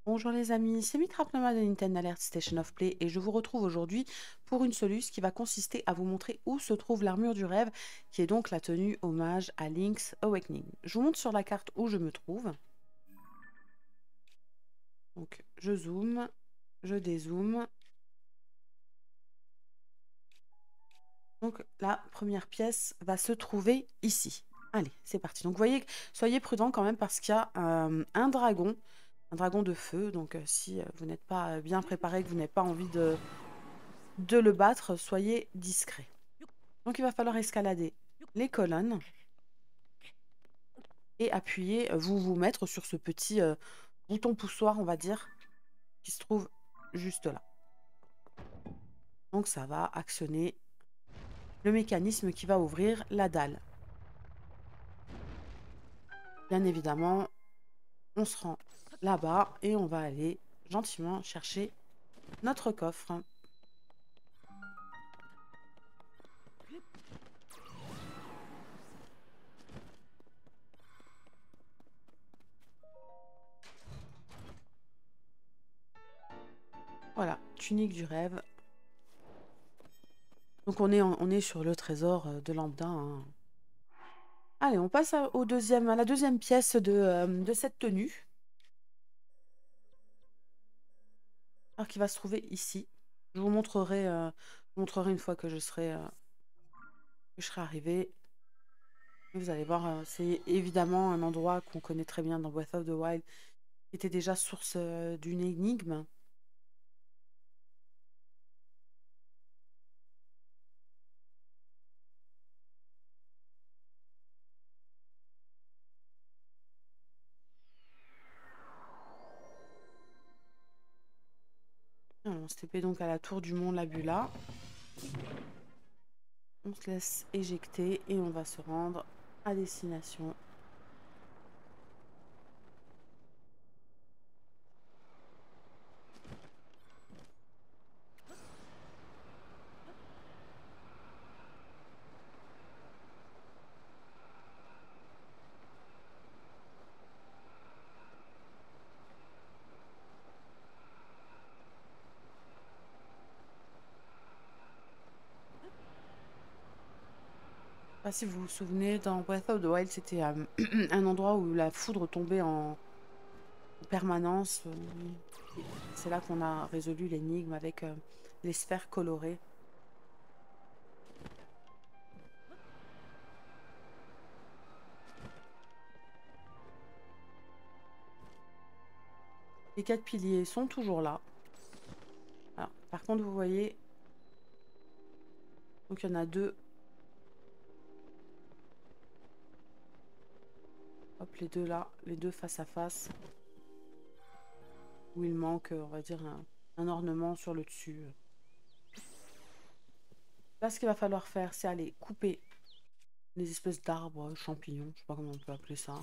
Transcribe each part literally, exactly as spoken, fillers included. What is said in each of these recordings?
Bonjour les amis, c'est Micraplama de Nintendo Alert Station of Play et je vous retrouve aujourd'hui pour une soluce qui va consister à vous montrer où se trouve l'armure du rêve, qui est donc la tenue hommage à Link's Awakening. Je vous montre sur la carte où je me trouve. Donc je zoome, je dézoome. Donc la première pièce va se trouver ici. Allez, c'est parti. Donc vous voyez, soyez prudents quand même parce qu'il y a euh, un dragon, un dragon de feu. Donc euh, si euh, vous n'êtes pas bien préparé, que vous n'avez pas envie de de le battre, soyez discret. Donc il va falloir escalader les colonnes et appuyer, euh, vous vous mettre sur ce petit euh, bouton poussoir, on va dire, qui se trouve juste là. Donc ça va actionner le mécanisme qui va ouvrir la dalle. Bien évidemment, on se rend là-bas et on va aller gentiment chercher notre coffre. Voilà, tunique du rêve. Donc on est, en- on est sur le trésor euh, de lambda, hein. Allez, on passe à, au deuxième, à la deuxième pièce de, euh, de cette tenue. Alors qui va se trouver ici. Je vous montrerai, euh, je vous montrerai une fois que je serai, euh, que je serai arrivée. Vous allez voir, euh, c'est évidemment un endroit qu'on connaît très bien dans Breath of the Wild, qui était déjà source euh, d'une énigme. Alors, on se T P donc à la tour du Mont Labula. On se laisse éjecter et on va se rendre à destination. Je sais pas si vous vous souvenez, dans Breath of the Wild, c'était euh, un endroit où la foudre tombait en permanence. euh, et C'est là qu'on a résolu l'énigme avec euh, les sphères colorées. Les quatre piliers sont toujours là. Alors, par contre, vous voyez, donc il y en a deux. Hop, les deux là, les deux face à face, où il manque, euh, on va dire, un, un ornement sur le dessus. Là, ce qu'il va falloir faire, c'est aller couper les espèces d'arbres, champignons, je sais pas comment on peut appeler ça.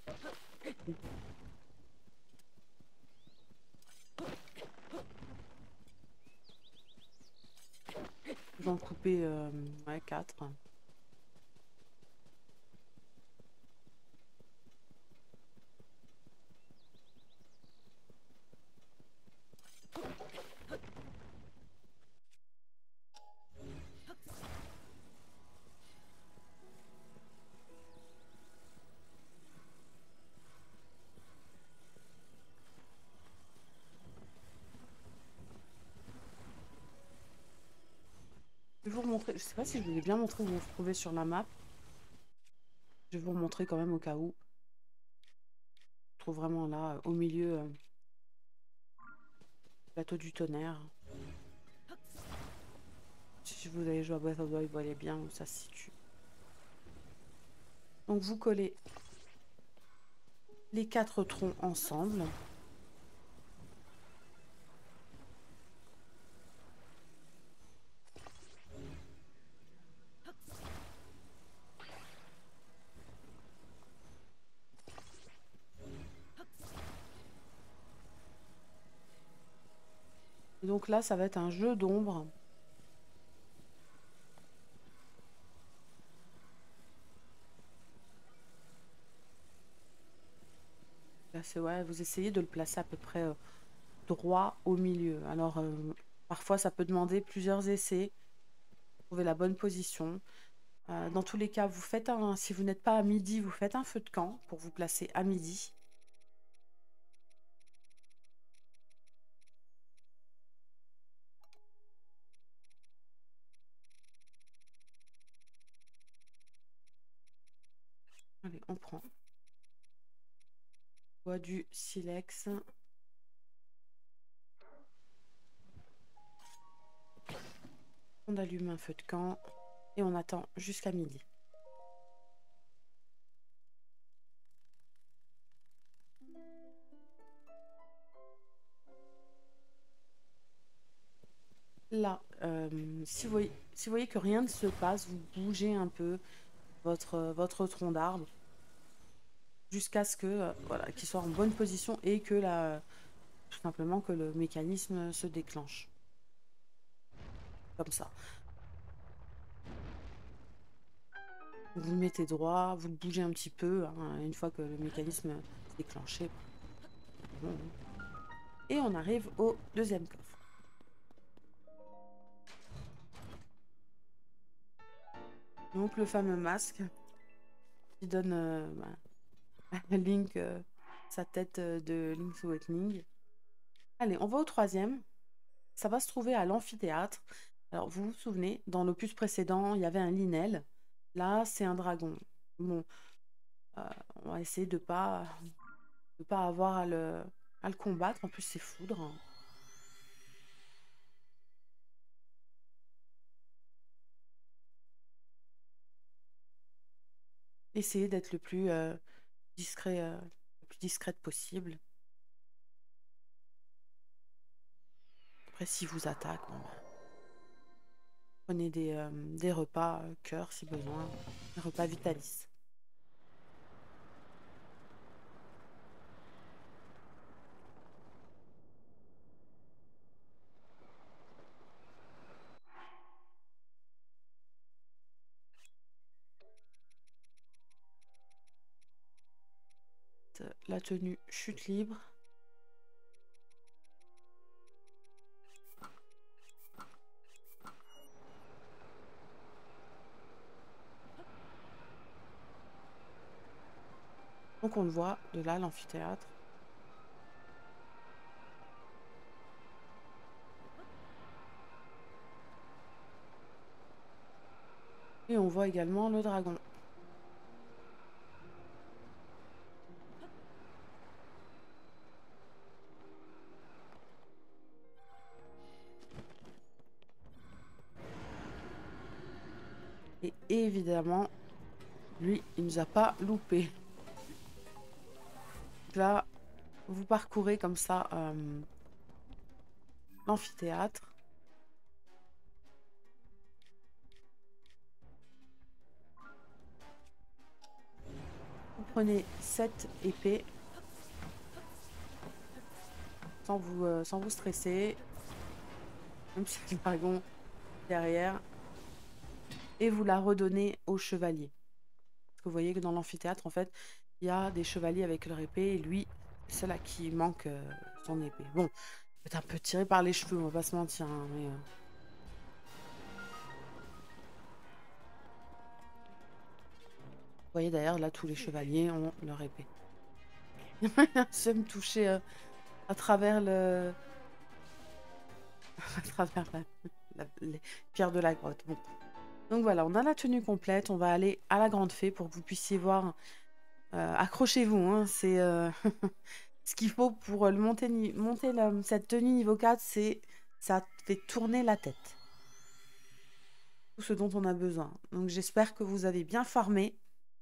Je vais en couper euh, ouais, quatre. Je vais vous remontrer, je sais pas si je vous ai bien montré où on se trouvait sur la map. Je vais vous remontrer quand même au cas où. Je trouve vraiment là, euh, au milieu, euh, plateau du tonnerre. Si vous avez joué à Breath of the Wild, vous voyez bien où ça se situe. Donc vous collez les quatre troncs ensemble. Et donc là, ça va être un jeu d'ombre. Il va placez, ouais, vous essayez de le placer à peu près euh, droit au milieu. Alors, euh, parfois, ça peut demander plusieurs essais pour trouver la bonne position. Euh, dans tous les cas, vous faites un, si vous n'êtes pas à midi, vous faites un feu de camp pour vous placer à midi. Allez, on prend. Bois du silex. On allume un feu de camp et on attend jusqu'à midi. Là, euh, si vous voyez, si vous voyez que rien ne se passe, vous bougez un peu votre, votre tronc d'arbre jusqu'à ce que euh, voilà, qu'il soit en bonne position et que la, tout simplement que le mécanisme se déclenche. Comme ça. Vous le mettez droit, vous le bougez un petit peu, hein, une fois que le mécanisme est déclenché. Bon. Et on arrive au deuxième coffre. Donc le fameux masque qui donne euh, bah, à Link euh, sa tête euh, de Link's Awakening. Allez, on va au troisième. Ça va se trouver à l'amphithéâtre. Alors, vous vous souvenez, dans l'opus précédent, il y avait un Linel. Là, c'est un dragon. Bon, euh, on va essayer de pas, de pas avoir à le, à le combattre. En plus, c'est foudre. Essayez d'être le plus euh, discret, euh, le plus discrète possible. Après, s'il vous attaque, bon, bah, prenez des, euh, des repas euh, cœur si besoin, des repas Vitalis. La tenue chute libre. Donc on le voit de là, l'amphithéâtre. Et on voit également le dragon. Et évidemment, lui, il nous a pas loupé. Là, vous parcourez comme ça euh, l'amphithéâtre. Vous prenez cette épée sans vous, euh, sans vous stresser. Même si le dragon derrière. Et vous la redonnez au chevalier. Parce que vous voyez que dans l'amphithéâtre, en fait, il y a des chevaliers avec leur épée. Et lui, c'est là qui manque euh, son épée. Bon, peut-être un peu tiré par les cheveux, on va pas se mentir. Hein, mais, euh... Vous voyez d'ailleurs, là, tous les chevaliers ont leur épée. J'aime me toucher euh, à travers le... à travers la... la... les pierres de la grotte. Bon. Donc voilà, on a la tenue complète. On va aller à la Grande Fée pour que vous puissiez voir. Euh, accrochez-vous, hein, c'est euh, ce qu'il faut pour le monter, monter la... cette tenue niveau quatre, c'est ça fait tourner la tête. Tout ce dont on a besoin. Donc j'espère que vous avez bien farmé.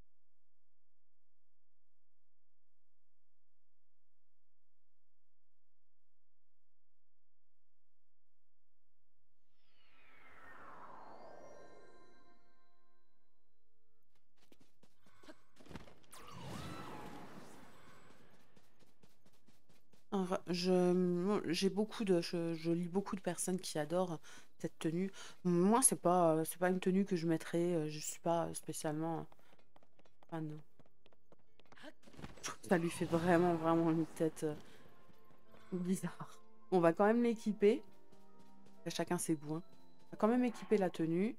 Alors, je, j'ai beaucoup de, je, je lis beaucoup de personnes qui adorent cette tenue. Moi, c'est pas, c'est pas une tenue que je mettrais. Je suis pas spécialement fan. Je trouve que ça lui fait vraiment, vraiment une tête euh, bizarre. On va quand même l'équiper. Chacun ses goûts. Hein. On va quand même équiper la tenue.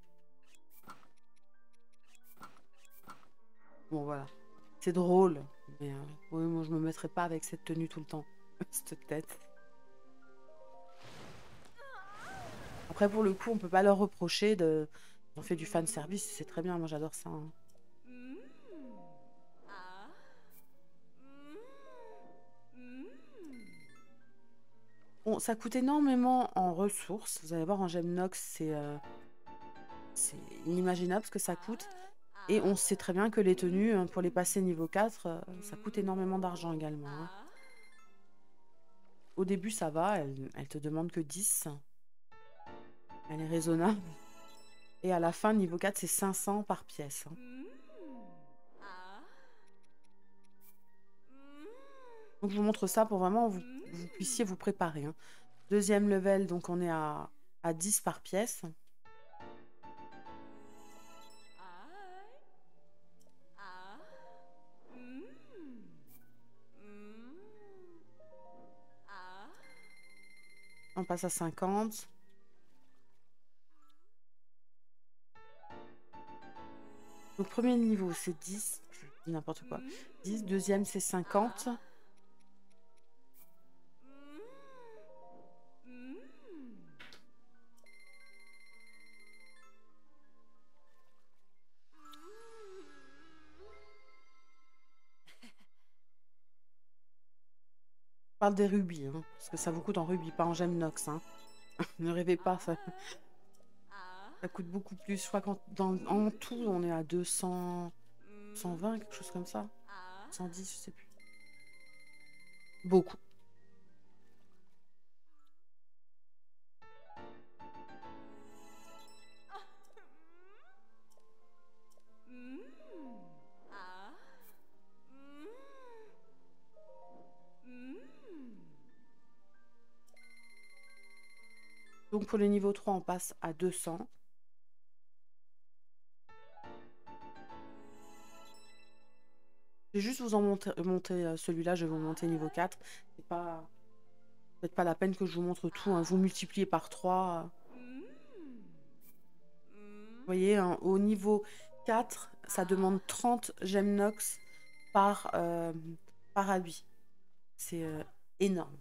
Bon, voilà. C'est drôle. Mais euh, ouais, moi, je me mettrais pas avec cette tenue tout le temps. Cette tête. Après, pour le coup, on peut pas leur reprocher de... On fait du fan service, c'est très bien. Moi, j'adore ça. Hein. Bon, ça coûte énormément en ressources. Vous allez voir, en Gemnox, c'est euh, c'est inimaginable ce que ça coûte. Et on sait très bien que les tenues, hein, pour les passer niveau quatre, euh, ça coûte énormément d'argent également. Hein. Au début, ça va, elle, elle te demande que dix. Elle est raisonnable. Et à la fin, niveau quatre, c'est cinq cents par pièce. Hein. Donc, je vous montre ça pour vraiment vous, vous puissiez vous préparer. Hein. Deuxième level, donc on est à, à dix par pièce. On passe à cinquante. Donc, premier niveau, c'est dix. Je dis n'importe quoi. dix. Deuxième, c'est cinquante. Je parle des rubis, hein, parce que ça vous coûte en rubis, pas en Gemnox. Hein. Ne rêvez pas, ça, ça coûte beaucoup plus. Je crois qu'en tout, on est à deux cents, cent vingt, quelque chose comme ça. cent dix, je sais plus. Beaucoup. Donc pour le niveau trois, on passe à deux cents. Je vais juste vous en monter, monter euh, celui-là, je vais vous monter niveau quatre. C'est pas, peut-être pas la peine que je vous montre tout. Hein. Vous multipliez par trois. Vous voyez, hein, au niveau quatre, ça demande trente Gemnox par, euh, par habit. C'est euh, énorme.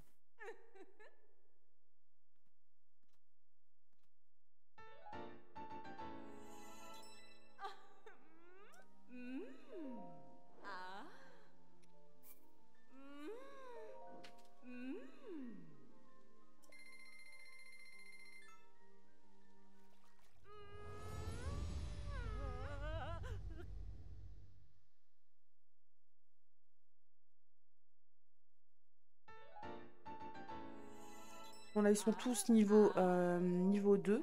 Bon, là, ils sont tous niveau, euh, niveau deux.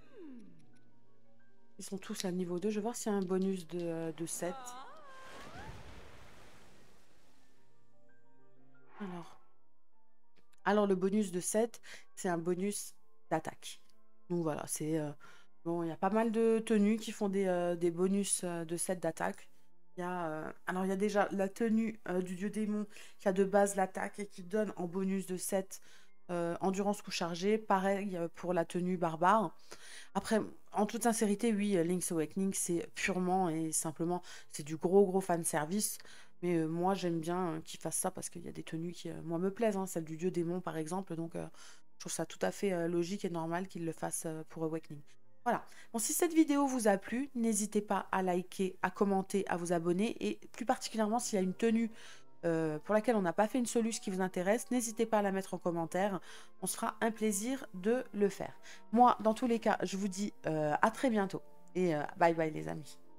Ils sont tous à niveau deux. Je vais voir s'il y a un bonus de, euh, de sept. Alors. Alors, le bonus de sept, c'est un bonus d'attaque. Donc voilà, c'est... Euh, bon, il y a pas mal de tenues qui font des, euh, des bonus euh, de sept d'attaque. Il y a, euh, alors, il y a déjà la tenue euh, du dieu démon qui a de base l'attaque et qui donne en bonus de sept euh, endurance coup chargé. Pareil euh, pour la tenue barbare. Après, en toute sincérité, oui, euh, Link's Awakening, c'est purement et simplement, c'est du gros, gros fan service. Mais euh, moi, j'aime bien euh, qu'ils fassent ça parce qu'il y a des tenues qui, euh, moi, me plaisent. Hein, celle du dieu démon, par exemple. Donc, euh, je trouve ça tout à fait euh, logique et normal qu'ils le fassent euh, pour Awakening. Voilà. Bon, si cette vidéo vous a plu, n'hésitez pas à liker, à commenter, à vous abonner. Et plus particulièrement, s'il y a une tenue euh, pour laquelle on n'a pas fait une soluce qui vous intéresse, n'hésitez pas à la mettre en commentaire. On se fera un plaisir de le faire. Moi, dans tous les cas, je vous dis euh, à très bientôt. Et euh, bye bye les amis.